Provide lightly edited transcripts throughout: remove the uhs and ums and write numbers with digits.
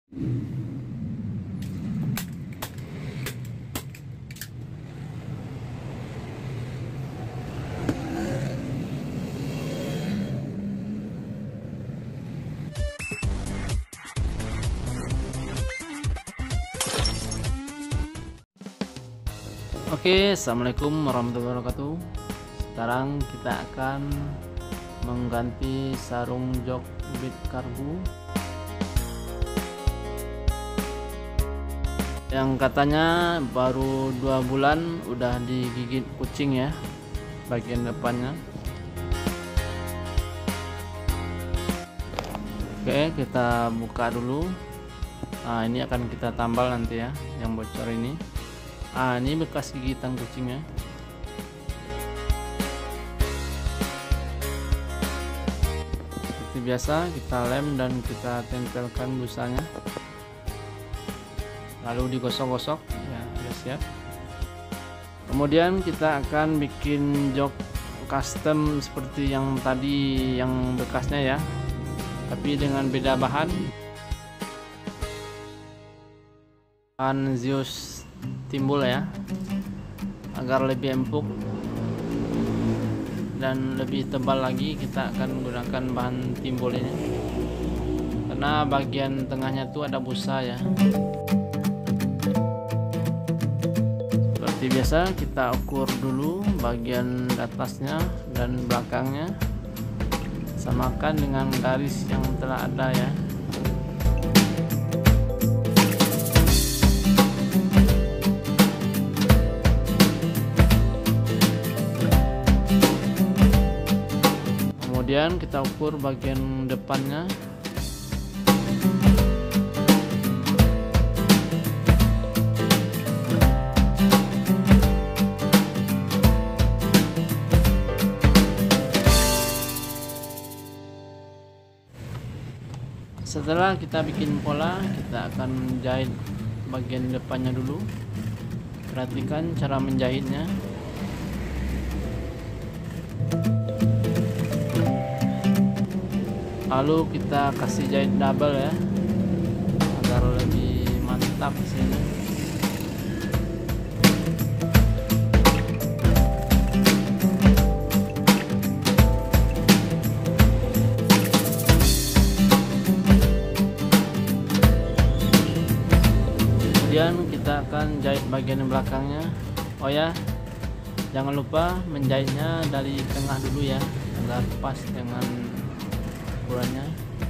Oke, assalamualaikum warahmatullahi wabarakatuh. Sekarang kita akan mengganti sarung jok bit karbu yang katanya baru 2 bulan udah digigit kucing ya, bagian depannya. Oke, kita buka dulu. Nah, ini akan kita tambal nanti ya, yang bocor ini. Ini bekas gigitan kucingnya. Seperti biasa kita lem dan kita tempelkan busanya, lalu digosok-gosok ya, sudah siap. Kemudian kita akan bikin jok custom seperti yang tadi, yang bekasnya ya, tapi dengan beda bahan. Bahan Zeus timbul ya, agar lebih empuk dan lebih tebal lagi. Kita akan menggunakan bahan timbul ini karena bagian tengahnya tuh ada busa ya. Seperti biasa kita ukur dulu bagian atasnya dan belakangnya, samakan dengan garis yang telah ada ya. Kemudian kita ukur bagian depannya. Setelah kita bikin pola, kita akan menjahit bagian depannya dulu. Perhatikan cara menjahitnya. Lalu kita kasih jahit double ya, agar lebih mantap sini. Kemudian kita akan jahit bagian belakangnya. Oh ya, jangan lupa menjahitnya dari tengah dulu ya, agar pas dengan ukurannya.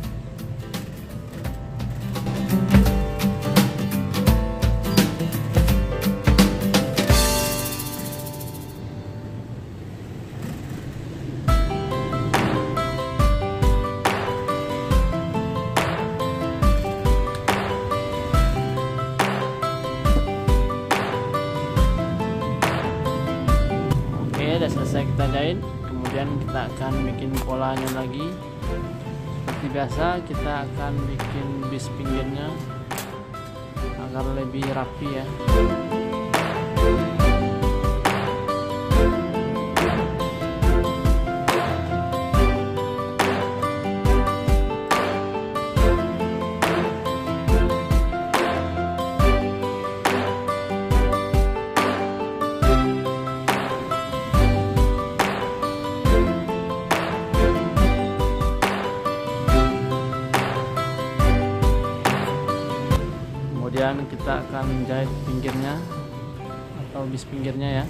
Oke, udah selesai kita jahit. Kemudian kita akan bikin polanya lagi. Seperti biasa kita akan bikin bis pinggirnya agar lebih rapi ya. Kemudian kita akan menjahit pinggirnya atau bis pinggirnya ya.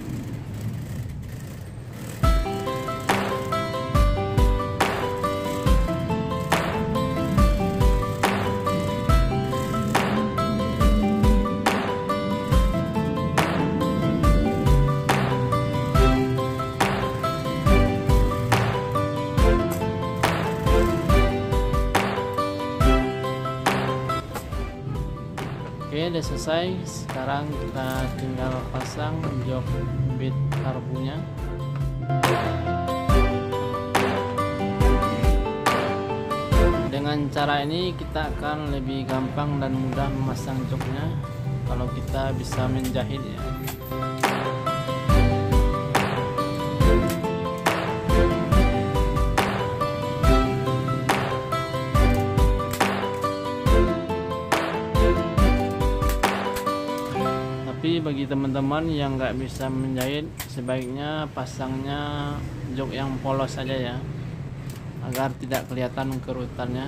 Oke, udah selesai. Sekarang kita tinggal pasang jok bit karbunya. Dengan cara ini kita akan lebih gampang dan mudah memasang joknya kalau kita bisa menjahit ya. Tapi bagi teman-teman yang nggak bisa menjahit, sebaiknya pasangnya jok yang polos saja ya, agar tidak kelihatan kerutannya.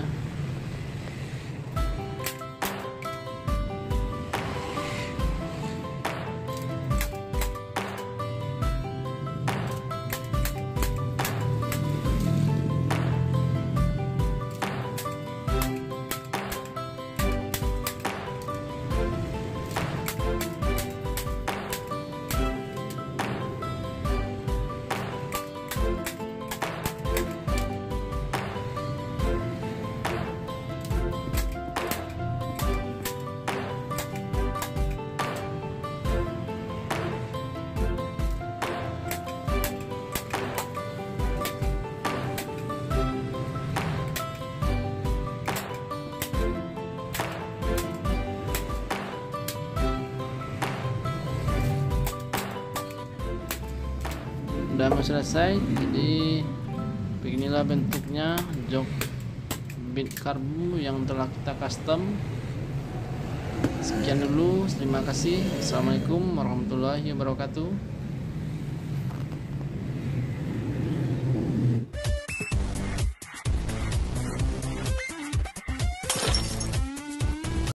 Udah mau selesai, jadi beginilah bentuknya jok bead karbu yang telah kita custom. Sekian dulu, terima kasih. Assalamualaikum warahmatullahi wabarakatuh.